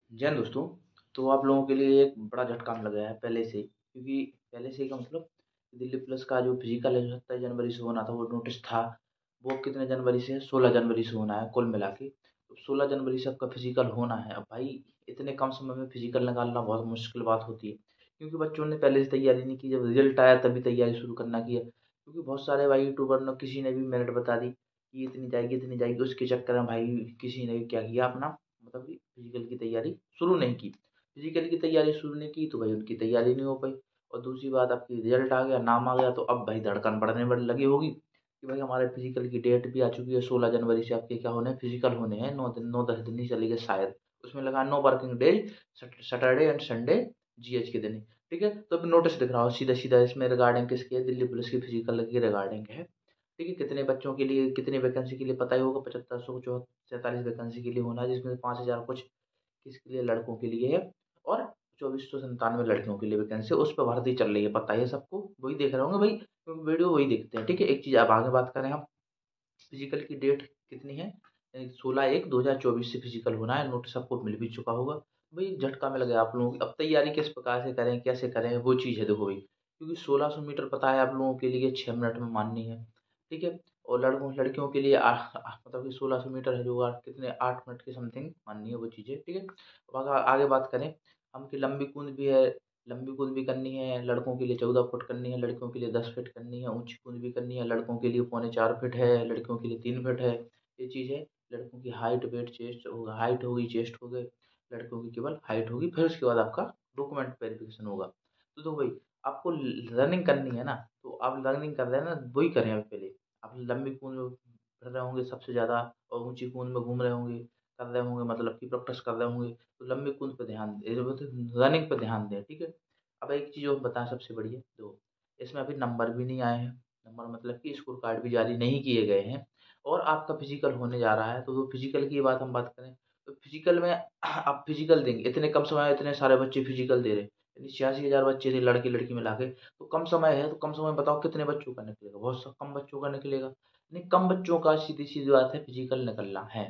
जैन दोस्तों, तो आप लोगों के लिए एक बड़ा झटका लग गया है पहले से ही, क्योंकि पहले से ही का मतलब दिल्ली पुलिस का जो फिजिकल है जो 27 जनवरी से होना था वो नोटिस था। वो कितने जनवरी से है? 16 जनवरी से होना है कुल मिला के। तो 16 जनवरी से आपका फिजिकल होना है। अब भाई इतने कम समय में फिजिकल निकालना बहुत मुश्किल बात होती है, क्योंकि बच्चों ने पहले से तैयारी नहीं की। जब रिजल्ट आया तभी तैयारी शुरू करना किया, क्योंकि बहुत सारे भाई यूट्यूबर ने किसी ने भी मेरिट बता दी कि इतनी जाएगी, उसके चक्कर में भाई किसी ने क्या किया अपना मतलब कि फिजिकल की तैयारी शुरू नहीं की। फिजिकल की तैयारी शुरू नहीं की तो भाई उनकी तैयारी नहीं हो पाई। और दूसरी बात, आपकी रिजल्ट आ गया, नाम आ गया, तो अब भाई धड़कन बढ़ने लगी होगी कि भाई हमारे फिजिकल की डेट भी आ चुकी है। 16 जनवरी से आपके क्या होने हैं? फिजिकल होने हैं। 9-10 दिन ही चलेंगे शायद। उसमें लगा no working days, Saturday and Sunday GH के दिन ही। ठीक है, तो अभी नोटिस दिख रहा हो सीधा सीधा इसमें रिगार्डिंग किसके है? दिल्ली पुलिस की फिजिकल की रिगार्डिंग है। ठीक है, कितने बच्चों के लिए कितनी वैकेंसी के लिए पता ही होगा। 7500 47 वैकेंसी के लिए होना है, जिसमें 5000 कुछ किसके लिए? लड़कों के लिए है। और 2497 लड़कियों के लिए वैकेंसी उस पर भर्ती चल रही है, पता है सबको। वही देख रहे होंगे भाई, क्योंकि वीडियो वही देखते हैं। ठीक है, एक चीज़ अब आगे बात करें हम, फिजिकल की डेट कितनी है? 16/1/2024 से फिजिकल होना है। नोटिस आपको मिल भी चुका होगा। भाई झटका मिल गया आप लोगों की। अब तैयारी किस प्रकार से करें, कैसे करें, वो चीज़ है। देखो भाई, क्योंकि 1600 मीटर पता है आप लोगों के लिए 6 मिनट में माननी है। ठीक है, और लड़कियों के लिए मतलब कि 1600 मीटर है जो कितने 8 मिनट के समथिंग माननी है वो चीज़ें। ठीक है, अब आगे बात करें हम कि लंबी कूद भी है। लंबी कूद भी करनी है, लड़कों के लिए 14 फुट करनी है, लड़कियों के लिए 10 फीट करनी है। ऊंची कूद भी करनी है, लड़कों के लिए 3.25 फीट है, लड़कियों के लिए 3 फीट है। ये चीज़ है। लड़कों की हाइट वेट चेस्ट होगा, हाइट होगी चेस्ट हो गए। लड़कों की केवल हाइट होगी, फिर उसके बाद आपका डॉक्यूमेंट वेरिफिकेशन होगा। तो देखो भाई, आपको रनिंग करनी है ना, तो आप रनिंग कर रहे हैं ना, वही करें अब पहले। आप लंबी कूद में फिर रहे होंगे सबसे ज़्यादा, और ऊंची कूद में घूम रहे होंगे, कर रहे होंगे, मतलब कि प्रैक्टिस कर रहे होंगे। तो लंबी कूद पे ध्यान दें, रनिंग पे ध्यान दें। ठीक है, अब एक चीज़ और बताएं सबसे बढ़िया, दो इसमें अभी नंबर भी नहीं आए हैं। नंबर मतलब कि स्कोर कार्ड भी जारी नहीं किए गए हैं। और आपका फिजिकल होने जा रहा है, तो फिजिकल की बात हम बात करें तो फिजिकल में आप फिजिकल देंगे। इतने कम समय में इतने सारे बच्चे फिजिकल दे रहे हैं, यानी 86,000 बच्चे थे लड़की लड़की मिला के। तो कम समय है, तो कम समय में बताओ कितने बच्चों का निकलेगा? बहुत कम बच्चों का निकलेगा। नहीं, कम बच्चों का सीधी सीधी बात है फिजिकल निकलना है।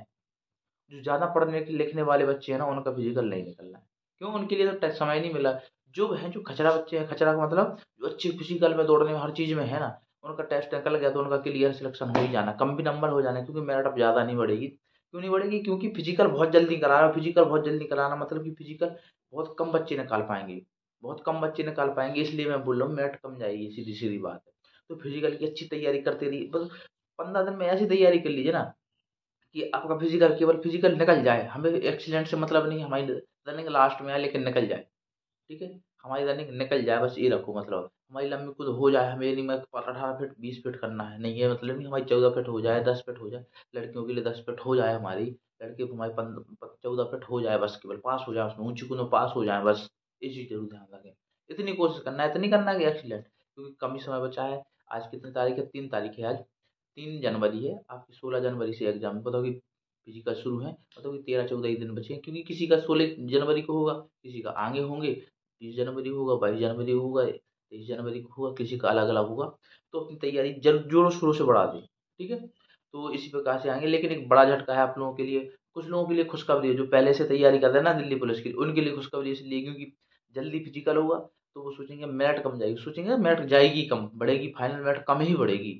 जो ज़्यादा पढ़ने के लिखने वाले बच्चे हैं ना, उनका फिजिकल नहीं निकलना है। क्यों? उनके लिए तो समय नहीं मिला। जो है जो खचरा बच्चे हैं, खचरा का मतलब जो अच्छे फिजिकल में दौड़ने में हर चीज़ में है ना, उनका टेस्ट निकल गया तो उनका क्लियर सिलेक्शन हो ही जाना, कम भी नंबर हो जाना, क्योंकि मेरिट अब ज़्यादा नहीं बढ़ेगी। क्यों नहीं बढ़ेगी? क्योंकि फिजिकल बहुत जल्दी कराना। फिजिकल बहुत जल्दी कराना मतलब कि फिजिकल बहुत कम बच्चे निकाल पाएंगे। बहुत कम बच्चे निकाल पाएंगे, इसलिए मैं बोल रहा हूँ मेरिट कम जाएगी, सीधी सीधी बात है। तो फिजिकल की अच्छी तैयारी करते रहिए। बस 15 दिन में ऐसी तैयारी कर लीजिए ना कि आपका फिजिकल केवल फिजिकल निकल जाए। हमें एक्सीडेंट से मतलब नहीं, हमारी रनिंग लास्ट में है लेकिन निकल जाए। ठीक है, हमारी रनिंग निकल जाए, बस ये रखो मतलब। हमारी लंबी कूद हो जाए, हमें नहीं मैं 18 फीट 20 फीट करना है, नहीं ये मतलब नहीं। हमारी 14 फीट हो जाए, 10 फीट हो जाए। लड़कियों के लिए 10 फीट हो जाए हमारी। लड़के को हमारी 14 फीट हो जाए, बस केवल पास हो जाए, उसमें ऊंची कूद में पास हो जाए, बस। ये चीज़ जरूर ध्यान रखें। इतनी कोशिश करना है, इतनी करना है कि एक्सीलेंट, क्योंकि कम ही समय बचा है। आज कितनी तारीख है? 3 तारीख है आज। 3 जनवरी है आपकी। 16 जनवरी से एग्जाम, बताओ कि फिजिकल शुरू है, मतलब कि 13-14 ही दिन बचे हैं। क्योंकि किसी का 16 जनवरी को होगा, किसी का आगे होंगे, 20 जनवरी होगा, 22 जनवरी होगा, 23 जनवरी को होगा, किसी का अलग अलग होगा। तो अपनी तैयारी जोरों शोरों से बढ़ा दें। ठीक है, तो इसी प्रकार से आएंगे। लेकिन एक बड़ा झटका है आप लोगों के लिए। कुछ लोगों के लिए खुशखबरी है, जो पहले से तैयारी कर रहे हैं ना दिल्ली पुलिस की, उनके लिए खुशखबरी इसलिए क्योंकि जल्दी फिजिकल होगा। तो वो सोचेंगे मेरिट कम जाएगी, सोचेंगे मेरिट जाएगी कम, बढ़ेगी, फाइनल मेरिट कम ही बढ़ेगी।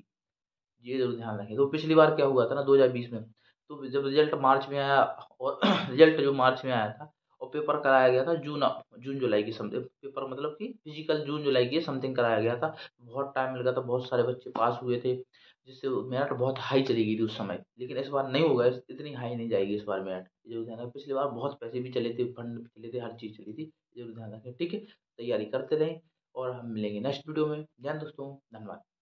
ये ज़रूर ध्यान रखें। तो पिछली बार क्या हुआ था ना 2020 में, तो जब रिजल्ट मार्च में आया, और रिजल्ट जो मार्च में आया था, और पेपर कराया गया था जून जुलाई की समथिंग। पेपर मतलब कि फिजिकल जून जुलाई की समथिंग कराया गया था। बहुत टाइम लगा था, बहुत सारे बच्चे पास हुए थे, जिससे मेरिट बहुत हाई चली गई थी उस समय। लेकिन इस बार नहीं होगा, इतनी हाई नहीं जाएगी इस बार मेरिट। ये जरूर ध्यान रखें। पिछली बार बहुत पैसे भी चले थे, फंड भी चले थे, हर चीज़ चली थी। ये जरूर ध्यान रखें। ठीक है, तैयारी करते रहें, और हम मिलेंगे नेक्स्ट वीडियो में। ध्यान दोस्तों, धन्यवाद।